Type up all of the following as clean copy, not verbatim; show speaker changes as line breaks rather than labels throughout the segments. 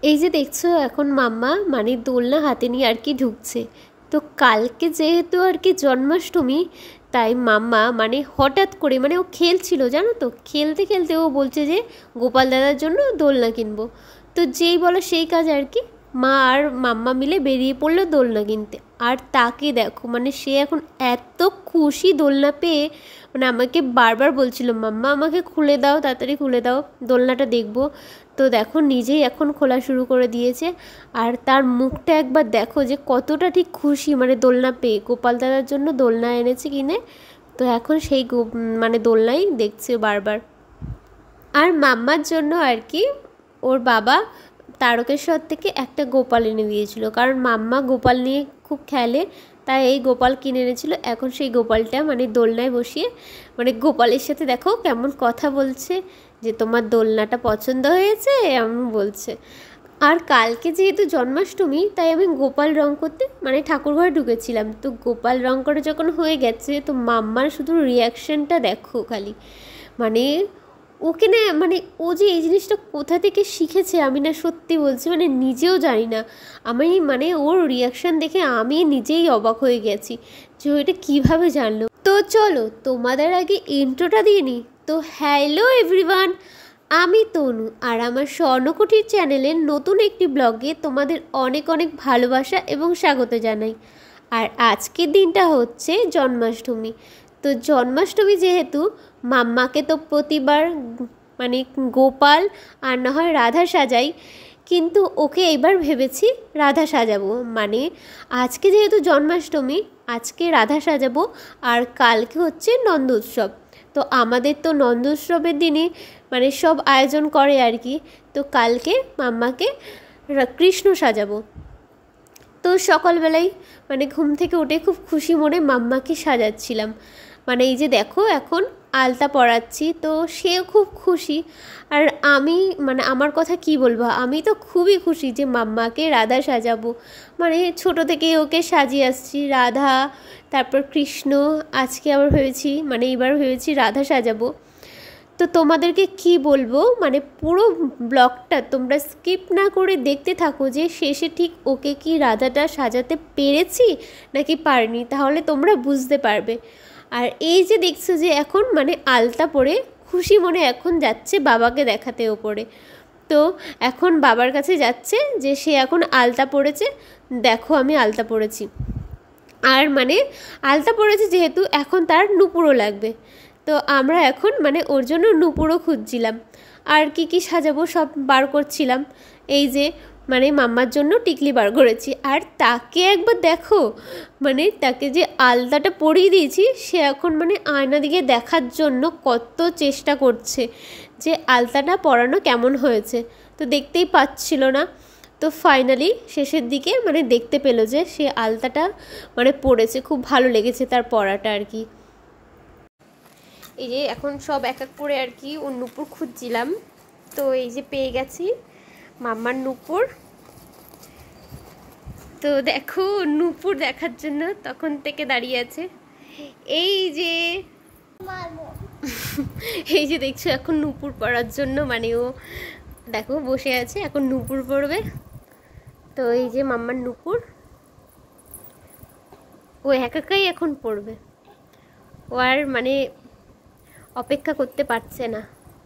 এই যে দেখছো এখন মাম্মা মানে দোলনা হাতে নিয়ে আর কি ঢুকছে। তো কালকে যেহেতু আর কি জন্মাষ্টমী, তাই মাম্মা মানে হঠাৎ করে মানে ও খেলছিল জানো তো, খেলতে খেলতে ও বলছে যে গোপাল দাদার জন্য দোলনা কিনবো। তো যেই বলো সেই কাজ আর কি, মা আর মাম্মা মিলে বেরিয়ে পড়লো দোলনা কিনতে। আর তাকে দেখো মানে সে এখন এত খুশি দোলনা পেয়ে, মানে আমাকে বারবার বলছিল মাম্মা আমাকে খুলে দাও, তাড়াতাড়ি খুলে দাও, দোলনাটা দেখবো। তো দেখো নিজেই এখন খোলা শুরু করে দিয়েছে। আর তার মুখটা একবার দেখো যে কতটা ঠিক খুশি, মানে দোলনা পেয়ে, গোপাল দাদার জন্য দোলনা এনেছে কিনে। তো এখন সেই মানে দোলনাই দেখছে বারবার। আর মাম্মার জন্য আর কি ওর বাবা তারকেশ্বর থেকে একটা গোপাল এনে দিয়েছিল, কারণ মাম্মা গোপাল নিয়ে খুব খেলে, তাই এই গোপাল কিনে এনেছিল। এখন সেই গোপালটা মানে দোলনায় বসিয়ে মানে গোপালের সাথে দেখো কেমন কথা বলছে যে তোমার দোলনাটা পছন্দ হয়েছে এমন বলছে। আর কালকে যেহেতু জন্মাষ্টমী, তাই আমি গোপাল রং করতে মানে ঠাকুর ঘরে ঢুকেছিলাম। তো গোপাল রং করে যখন হয়ে গেছে, তো মাম্মার শুধু রিয়াকশানটা দেখো খালি, মানে ওকে না মানে ও যে এই জিনিসটা কোথা থেকে শিখেছে আমি না সত্যি বলছি মানে নিজেও জানি না। আমি মানে ওর রিয়াকশান দেখে আমি নিজেই অবাক হয়ে গেছি যে ও এটা কীভাবে জানলো। তো চলো তোমাদের আগে ইন্ট্রোটা দিয়ে নিই। তো হ্যালো এভরিওয়ান, আমি তনু, আর আমার স্বর্ণকুটির চ্যানেলের নতুন একটি ব্লগে তোমাদের অনেক অনেক ভালোবাসা এবং স্বাগত জানাই। আর আজকের দিনটা হচ্ছে জন্মাষ্টমী। তো জন্মাষ্টমী যেহেতু, মাম্মাকে তো প্রতিবার মানে গোপাল আর না হয় রাধা সাজাই, কিন্তু ওকে এবার ভেবেছি রাধা সাজাবো। মানে আজকে যেহেতু জন্মাষ্টমী, আজকে রাধা সাজাবো, আর কালকে হচ্ছে নন্দ উৎসব। তো আমাদের তো নন্দ উৎসবের দিনই মানে সব আয়োজন করে আর কি। তো কালকে মাম্মাকে কৃষ্ণ সাজাবো। তো সকালবেলায় মানে ঘুম থেকে উঠে খুব খুশি মনে মাম্মাকে সাজাচ্ছিলাম। মানে এই যে দেখো এখন আলতা পরাচ্ছি, তো সেও খুব খুশি। আর আমি মানে আমার কথা কি বলবো, আমি তো খুবই খুশি যে মাম্মাকে রাধা সাজাবো। মানে ছোট থেকেই ওকে সাজিয়ে আসছি, রাধা, তারপর কৃষ্ণ, আজকে আবার ভেবেছি মানে এবার ভেবেছি রাধা সাজাবো। তো তোমাদেরকে কি বলবো, মানে পুরো ব্লগটা তোমরা স্কিপ না করে দেখতে থাকো যে শেষে ঠিক ওকে কি রাধাটা সাজাতে পেরেছি নাকি পারিনি, তাহলে তোমরা বুঝতে পারবে। আর এই যে দেখছো যে এখন মানে আলতা পরে খুশি মনে এখন যাচ্ছে বাবাকে দেখাতে ওপরে। তো এখন বাবার কাছে যাচ্ছে যে সে এখন আলতা পরেছে, দেখো আমি আলতা পরেছি। আর মানে আলতা পরেছে যেহেতু এখন তার নুপুরও লাগবে। তো আমরা এখন মানে ওর জন্য নুপুরও খুঁজছিলাম, আর কি কি সাজাবো সব বার করছিলাম। এই যে মানে মাম্মার জন্য টিকলি বার করেছি। আর তাকে একবার দেখো, মানে তাকে যে আলতাটা পরিয়ে দিয়েছি, সে এখন মানে আয়না দিকে দেখার জন্য কত চেষ্টা করছে যে আলতাটা পরানো কেমন হয়েছে। তো দেখতেই পাচ্ছিল না। তো ফাইনালি শেষের দিকে মানে দেখতে পেলো যে সে আলতাটা মানে পরেছে, খুব ভালো লেগেছে তার পরাটা আর কি। এই যে এখন সব এক এক করে আর কি ওর নুপুর খুঁজছিলাম। তো এই যে পেয়ে গেছি মাম্মার নুপুর। তো দেখো নুপুর দেখার জন্য তখন থেকে দাঁড়িয়ে আছে। এই যে এই যে দেখছো এখন নুপুর পরার জন্য মানে ও দেখো বসে আছে, এখন নুপুর পরবে। তো এই যে মাম্মার নুপুর, ও একাই এখন পরবে, ও আর মানে অপেক্ষা করতে পারছে না।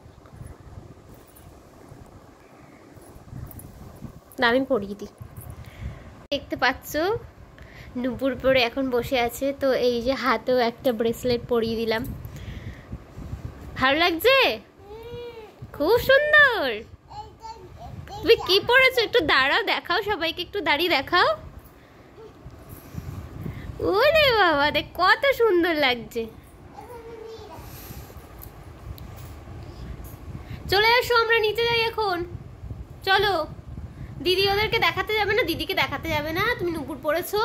আমি পরিয়ে দিই। দেখতে পাচ্ছ নুপুর পরে এখন বসে আছে। তো এই যে হাতেও একটা ব্রেসলেট পরিয়ে দিলাম। ভালো লাগছে? খুব সুন্দর। তুমি কি পরেছো একটু দাঁড়াও, দেখাও সবাইকে, একটু দাঁড়িয়ে দেখাও। ওরে বাবা দেখ কত সুন্দর লাগছে। চলে আসো আমরা নিচে যাই এখন, চলো। দিদি ওদেরকে দেখাতে যাবে না, দিদিকে দেখাতে যাবে না, তুমি নুপুর পরেছো,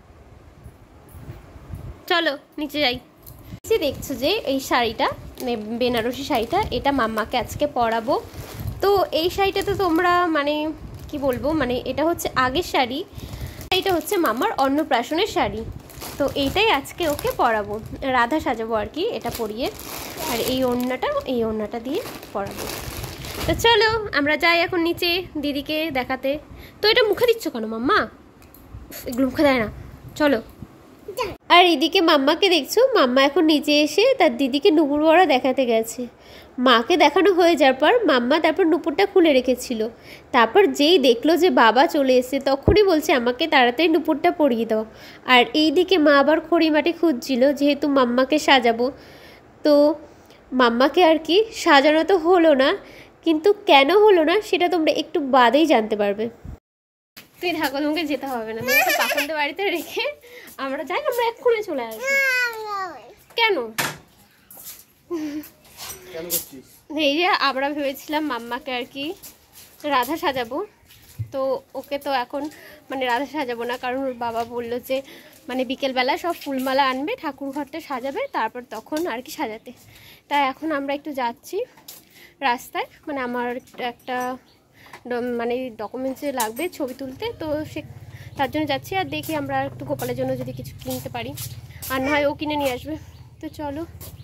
চলো নিচে যাই। দেখছো যে এই শাড়িটা বেনারসি শাড়িটা, এটা মাম্মাকে আজকে পরাবো। তো এই শাড়িটা তো তোমরা মানে কি বলবো, মানে এটা হচ্ছে আগের শাড়ি, এটা হচ্ছে মাম্মার অন্নপ্রাশনের শাড়ি। তো এইটাই আজকে ওকে পরাবো, রাধা সাজাবো আর কি এটা পরিয়ে। আর এই ওড়নাটা দিয়ে পরাবো। তো চলো আমরা যাই এখন নিচে দিদিকে দেখাতে। তো এটা মুখে দিচ্ছ কেন মাম্মা? এগুলো মুখে দেয় না, চলো। আর এদিকে মাম্মাকে দেখছো, মাম্মা এখন নিচে এসে তার দিদিকে নুপুর পরা দেখাতে গেছে। মাকে দেখানো হয়ে যাওয়ার পর মাম্মা তারপর নুপুরটা খুলে রেখেছিল। তারপর যেই দেখলো যে বাবা চলে এসে, তখনই বলছে আমাকে তাড়াতাড়ি নুপুরটা পরিয়ে দাও। আর এইদিকে মা আবার খড়িমাটি খুঁজছিল, যেহেতু মাম্মাকে সাজাবো। তো মাম্মাকে আর কি সাজানো তো হলো না, কিন্তু কেন হলো না সেটা তোমরা একটু বাদেই জানতে পারবে। তুই থাকো, তোমাকে যেতে হবে না, তোমাকে পাখনদের বাড়িতে রেখে আমরা যাই, আমরা এক্ষুনি চলে আসবো। কেন? এই যে আমরা ভেবেছিলাম মাম্মাকে আর কি রাধা সাজাবো, তো ওকে তো এখন মানে রাধা সাজাবো না, কারণ ওর বাবা বললো যে মানে বিকেলবেলা সব ফুলমালা আনবে, ঠাকুর ঘরটা সাজাবে, তারপর তখন আর কি সাজাতে। তাই এখন আমরা একটু যাচ্ছি রাস্তায়, মানে আমার একটা মানে ডকুমেন্টসে লাগবে ছবি তুলতে, তো সে তার জন্য যাচ্ছি। আর দেখি আমরা একটু গোপালের জন্য যদি কিছু কিনতে পারি, আর না হয় ও কিনে নিয়ে আসবে। তো চলো।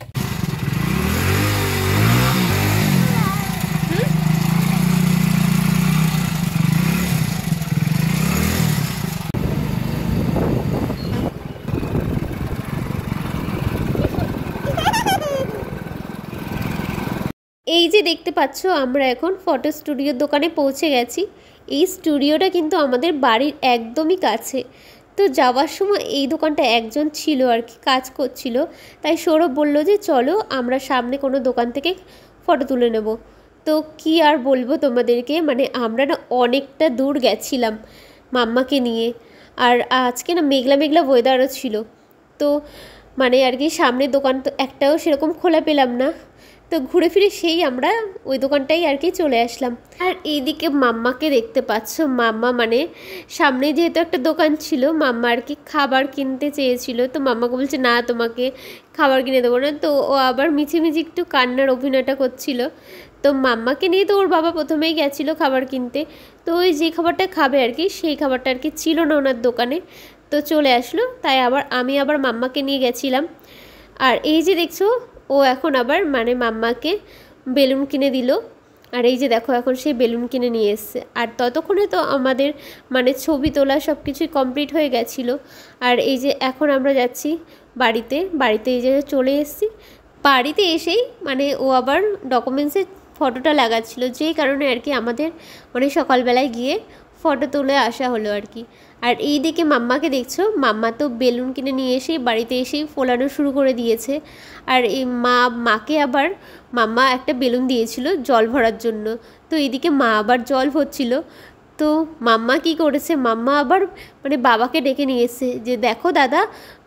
এই যে দেখতে পাচ্ছ আমরা এখন ফটো স্টুডিওর দোকানে পৌঁছে গেছি। এই স্টুডিওটা কিন্তু আমাদের বাড়ির একদমই কাছে। তো যাওয়ার সময় এই দোকানটা একজন ছিল আর কি, কাজ করছিল, তাই সৌরভ বলল যে চলো আমরা সামনে কোনো দোকান থেকে ফটো তুলে নেব। তো কি আর বলবো তোমাদেরকে, মানে আমরা না অনেকটা দূর গেছিলাম মাম্মাকে নিয়ে, আর আজকে না মেঘলা মেঘলা ওয়েদারও ছিল। তো মানে আর কি সামনের দোকান তো একটাও সেরকম খোলা পেলাম না, তো ঘুরে ফিরে সেই আমরা ওই দোকানটাই আর কি চলে আসলাম। আর এইদিকে মাম্মাকে দেখতে পাচ্ছ, মাম্মা মানে সামনে যেহেতু একটা দোকান ছিল, মাম্মা আর কি খাবার কিনতে চেয়েছিল, তো মাম্মাকে বলছে না তোমাকে খাবার কিনে দেবো না। তো ও আবার মিছিমিছি একটু কান্নার অভিনয়টা করছিল। তো মাম্মাকে নিয়ে তো ওর বাবা প্রথমেই গেছিলো খাবার কিনতে, তো ওই যে খাবারটা খাবে আর কি সেই খাবারটা আর কি ছিল না ওনার দোকানে, তো চলে আসলো। তাই আমি আবার মাম্মাকে নিয়ে গেছিলাম। আর এই যে দেখছো ও এখন আবার মানে মাম্মাকে বেলুন কিনে দিল। আর এই যে দেখো এখন সেই বেলুন কিনে নিয়ে এসছে। আর ততক্ষণে তো আমাদের মানে ছবি তোলা সব কিছুই কমপ্লিট হয়ে গেছিলো। আর এই যে এখন আমরা যাচ্ছি বাড়িতে এই যে চলে এসেছি। বাড়িতে এসেই মানে ও আবার ডকুমেন্টসের ফটোটা লাগাচ্ছিল, যেই কারণে আর কি আমাদের মানে সকালবেলায় গিয়ে ফটো তুলে আসা হলো আর কি। আর এই দিকে মাম্মাকে দেখছো, মাম্মা তো বেলুন কিনে নিয়ে এসে বাড়িতে এসেই ফোলানো শুরু করে দিয়েছে। আর এই মাকে আবার মাম্মা একটা বেলুন দিয়েছিল জল ভরার জন্য, তো এইদিকে মা আবার জল ভরছিল। তো মাম্মা কি করেছে, মাম্মা আবার মানে বাবাকে ডেকে নিয়ে এসেছে যে দেখো দাদা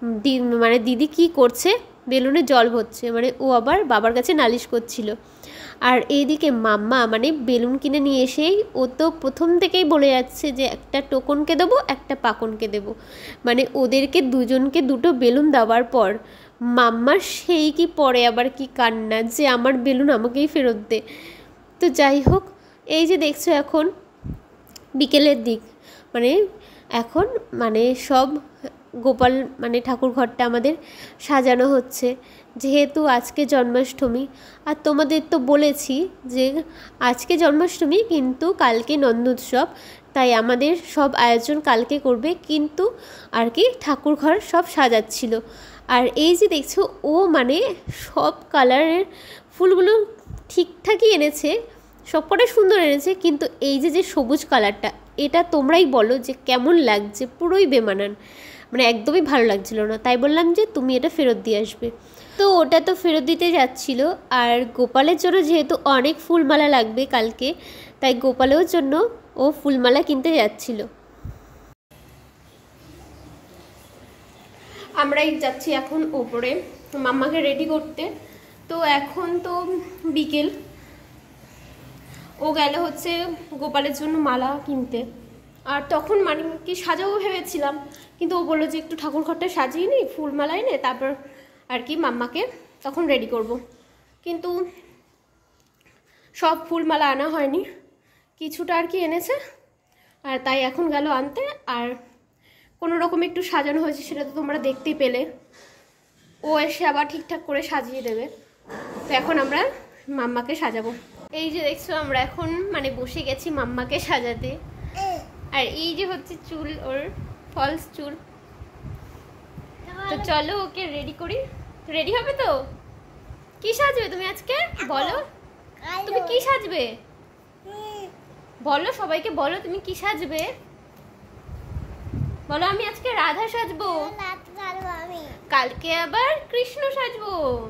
মানে দিদি কি করছে, বেলুনে জল ভরছে, মানে ও আবার বাবার কাছে নালিশ করছিল। আর এইদিকে মাম্মা মানে বেলুন কিনে নিয়ে এসেই ও তো প্রথম থেকেই বলে যাচ্ছে যে একটা টোকনকে দেবো একটা পাকনকে দেবো, মানে ওদেরকে দুজনকে দুটো বেলুন দেওয়ার পর মাম্মার সেই কি পরে আবার কি কান্না যে আমার বেলুন আমাকেই ফেরত দে। তো যাই হোক, এই যে দেখছো এখন বিকেলের দিক, মানে এখন মানে সব গোপাল মানে ঠাকুর ঘরটা আমাদের সাজানো হচ্ছে, যেহেতু আজকে জন্মাষ্টমী। আর তোমাদের তো বলেছি যে আজকে জন্মাষ্টমী কিন্তু কালকে নন্দোৎসব, তাই আমাদের সব আয়োজন কালকে করবে, কিন্তু আর কি ঠাকুর ঘর সব সাজাচ্ছিল। আর এই যে দেখছো ও মানে সব কালারের ফুলগুলো ঠিকঠাকই এনেছে, সবকটাই সুন্দর এনেছে, কিন্তু এই যে সবুজ কালারটা এটা তোমরাই বলো যে কেমন লাগছে, পুরোই বেমানান, মানে একদমই ভালো লাগছিল না। তাই বললাম যে তুমি এটা ফেরত দিয়ে আসবে। তো ওটা তো ফেরত দিতে যাচ্ছিল। আর গোপালের জন্য যেহেতু অনেক ফুলমালা লাগবে কালকে, তাই গোপালের জন্য ও ফুলমালা কিনতে যাচ্ছিল। আমরাই যাচ্ছি এখন ওপরে মাম্মাকে রেডি করতে। তো এখন তো বিকেল, ও গেল হচ্ছে গোপালের জন্য মালা কিনতে। আর তখন মানে কি সাজাবো ভেবেছিলাম, কিন্তু ও বললো যে একটু ঠাকুর ঘরটা সাজিয়ে নিই ফুলমালা এনে, তারপর আর কি মাম্মাকে তখন রেডি করব। কিন্তু সব ফুলমালা আনা হয়নি, কিছুটা আর কি এনেছে, আর তাই এখন গেল আনতে। আর কোনো রকম একটু সাজানো হয়েছে, সেটা তো তোমরা দেখতেই পেলে। ও এসে আবার ঠিকঠাক করে সাজিয়ে দেবে। তো এখন আমরা মাম্মাকে সাজাবো। এই যে দেখছো আমরা এখন মানে বসে গেছি মাম্মাকে সাজাতে। আর এই যে হচ্ছে চুল, ওর ফলস চুল। তো চলো ওকে রেডি করি। রেডি হবে তো? কি সাজবে তুমি আজকে বলো? তুমি কি সাজবে বলো, সবাইকে বলো তুমি কি সাজবে বলো। আমি আজকে রাধা সাজবো, কালকে আবার কৃষ্ণ সাজবো।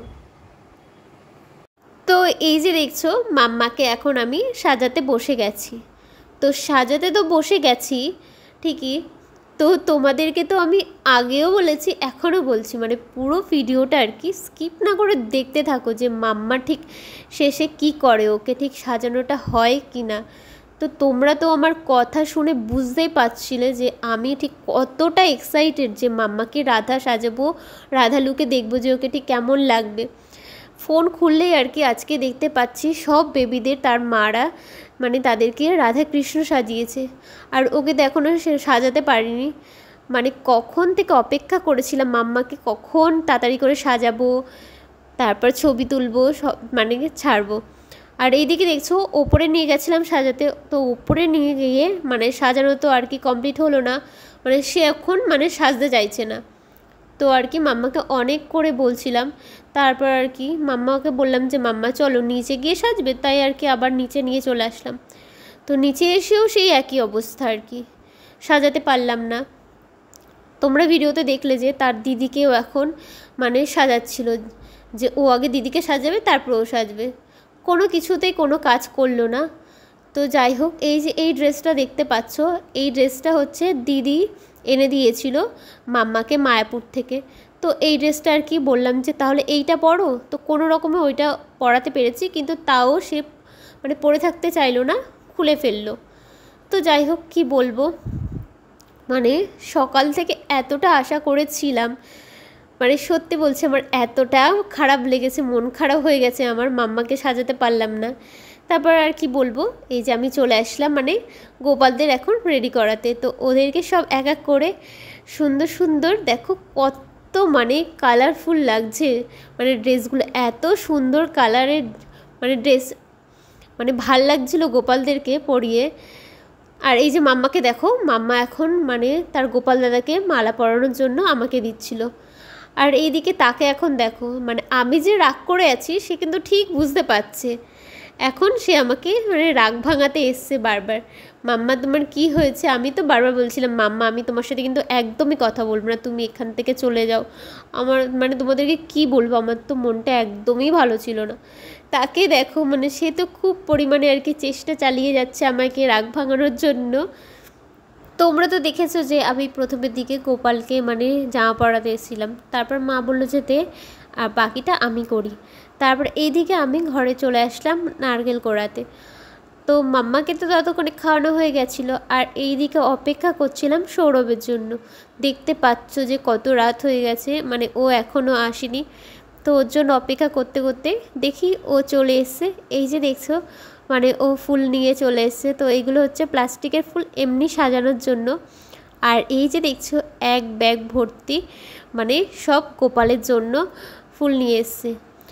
তো এই যে দেখছো মাম্মাকে এখন আমি সাজাতে বসে গেছি। তো সাজাতে তো বসে গেছি ঠিকই, তো তোমাদেরকে তো আমি আগেও বলেছি এখনও বলছি, মানে পুরো ভিডিওটা আর কি স্কিপ না করে দেখতে থাকো যে মাম্মা ঠিক শেষে কি করে, ওকে ঠিক সাজানোটা হয় কি না। তো তোমরা তো আমার কথা শুনে বুঝতেই পারছিলে যে আমি ঠিক কতটা এক্সাইটেড যে মাম্মাকে রাধা সাজাবো, রাধা লুকে দেখবো যে ওকে ঠিক কেমন লাগবে। ফোন খুললেই আর কি আজকে দেখতে পাচ্ছি সব বেবিদের তার মারা মানে তাদেরকে রাধা কৃষ্ণ সাজিয়েছে, আর ওকে তো এখনও সাজাতে পারিনি। মানে কখন থেকে অপেক্ষা করেছিলাম মাম্মাকে কখন তাড়াতাড়ি করে সাজাবো, তারপর ছবি তুলবো, সব মানে ছাড়বো। আর এইদিকে দেখছো ওপরে নিয়ে গেছিলাম সাজাতে, তো ওপরে নিয়ে গিয়ে মানে সাজানো তো আর কি কমপ্লিট হলো না, মানে সে এখন মানে সাজতে চাইছে না। তো আর কি মাম্মাকে অনেক করে বলছিলাম, তারপর আর কি মাম্মাকে বললাম যে মাম্মা চলো নিচে গিয়ে সাজবে, তাই আর কি আবার নিচে নিয়ে চলে আসলাম। তো নিচে এসেও সেই একই অবস্থা আর কি, সাজাতে পারলাম না। তোমরা ভিডিওতে দেখলে যে তার দিদিকেও এখন মানে সাজাচ্ছিল, যে ও আগে দিদিকে সাজাবে তারপর ও সাজবে, কোনো কিছুতেই কোনো কাজ করলো না। তো যাই হোক, এই যে এই ড্রেসটা দেখতে পাচ্ছ, এই ড্রেসটা হচ্ছে দিদি এনে দিয়েছিল মাম্মাকে মায়াপুর থেকে। তো এই ড্রেসটা আর কি বললাম যে তাহলে এইটা পরো, তো কোনো রকমে ওইটা পরাতে পেরেছি, কিন্তু তাও সে মানে পরে থাকতে চাইলো না, খুলে ফেললো। তো যাই হোক কি বলবো, মানে সকাল থেকে এতটা আশা করেছিলাম, মানে সত্যি বলছি আমার এতটা খারাপ লেগেছে, মন খারাপ হয়ে গেছে আমার, মাম্মাকে সাজাতে পারলাম না। তারপর আর কি বলবো, এই যে আমি চলে আসলাম মানে গোপালদের এখন রেডি করাতে। তো ওদেরকে সব এক এক করে সুন্দর সুন্দর দেখো কত মানে কালারফুল লাগছে, মানে ড্রেসগুলো এত সুন্দর কালারের মানে ড্রেস, মানে ভাল লাগছিলো গোপালদেরকে পরিয়ে। আর এই যে মাম্মাকে দেখো, মাম্মা এখন মানে তার গোপাল দাদাকে মালা পরানোর জন্য আমাকে দিচ্ছিল। আর এইদিকে তাকে এখন দেখো, মানে আমি যে রাগ করে আছি সে কিন্তু ঠিক বুঝতে পারছে, এখন সে আমাকে মানে রাগ ভাঙাতে এসছে বারবার। মাম্মা তোমার কি হয়েছে? আমি তো বারবার বলছিলাম মাম্মা আমি তোমার সাথে কিন্তু একদমই কথা বলবো না, তুমি এখান থেকে চলে যাও। আমার মানে তোমাদেরকে কি বলবো, আমার তো মনটা একদমই ভালো ছিল না। তাকে দেখো মানে সে তো খুব পরিমাণে আর কি চেষ্টা চালিয়ে যাচ্ছে আমাকে রাগ ভাঙানোর জন্য। তোমরা তো দেখেছো যে আমি প্রথমের দিকে গোপালকে মানে জামা পরাতে এসেছিলাম, তারপর মা বললো যে দে আর বাকিটা আমি করি। তারপর এইদিকে আমি ঘরে চলে আসলাম নারকেল কোড়াতে। তো মাম্মাকে তো ততক্ষণে খাওয়ানো হয়ে গেছিলো, আর এইদিকে অপেক্ষা করছিলাম সৌরভের জন্য। দেখতে পাচ্ছ যে কত রাত হয়ে গেছে, মানে ও এখনও আসেনি। তো ওর জন্য অপেক্ষা করতে করতে দেখি ও চলে এসছে। এই যে দেখছো মানে ও ফুল নিয়ে চলে এসছে। তো এইগুলো হচ্ছে প্লাস্টিকের ফুল এমনি সাজানোর জন্য। আর এই যে দেখছো এক ব্যাগ ভর্তি মানে সব গোপালের জন্য ফুল নিয়ে এসছে।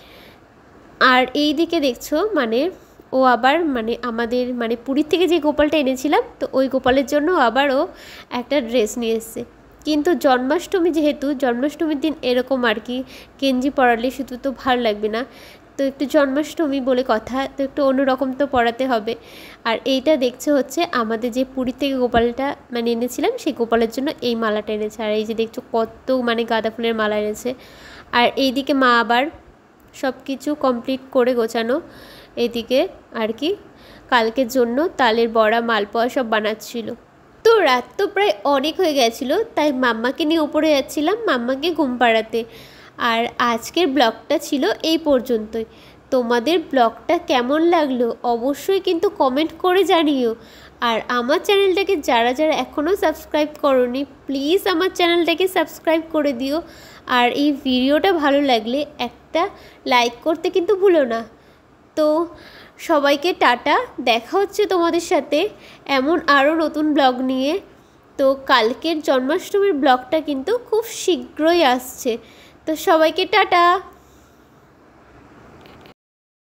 আর এই দিকে দেখছো মানে ও আবার মানে আমাদের মানে পুরীর থেকে যে গোপালটা এনেছিলাম, তো ওই গোপালের জন্য আবার ও একটা ড্রেস নিয়ে এসছে। কিন্তু জন্মাষ্টমী যেহেতু, জন্মাষ্টমীর দিন এরকম আর কি গেঞ্জি পরালে শুধু তো ভালো লাগবে না, তো একটু জন্মাষ্টমী বলে কথা, তো একটু অন্যরকম তো পরাতে হবে। আর এইটা দেখছো হচ্ছে আমাদের যে পুরী থেকে গোপালটা মানে এনেছিলাম সেই গোপালের জন্য এই মালাটা এনেছে। আর এই যে দেখছো কত মানে গাঁদা ফুলের মালা এনেছে। আর এইদিকে মা আবার সব কিছু কমপ্লিট করে গোছানো, এদিকে আর কি কালকের জন্য তালের বড়া মালপোয়া সব বানাচ্ছিল। তো রাত তো প্রায় অনেক হয়ে গেছিলো, তাই মাম্মাকে নিয়ে উপরে যাচ্ছিলাম মাম্মাকে ঘুম পাড়াতে। আর আজকের ব্লগটা ছিল এই পর্যন্তই। তোমাদের ব্লগটা কেমন লাগলো অবশ্যই কিন্তু কমেন্ট করে জানিও। আর আমার চ্যানেলটাকে যারা যারা এখনও সাবস্ক্রাইব করোনি প্লিজ আমার চ্যানেলটাকে সাবস্ক্রাইব করে দিও। আর এই ভিডিওটা ভালো লাগলে একটা লাইক করতে কিন্তু ভুলো না। তো সবাইকে টাটা, দেখা হচ্ছে তোমাদের সাথে এমন আরও নতুন ব্লগ নিয়ে। তো কালকের জন্মাষ্টমীর ব্লগটা কিন্তু খুব শীঘ্রই আসছে। তো সবাইকে টাটা।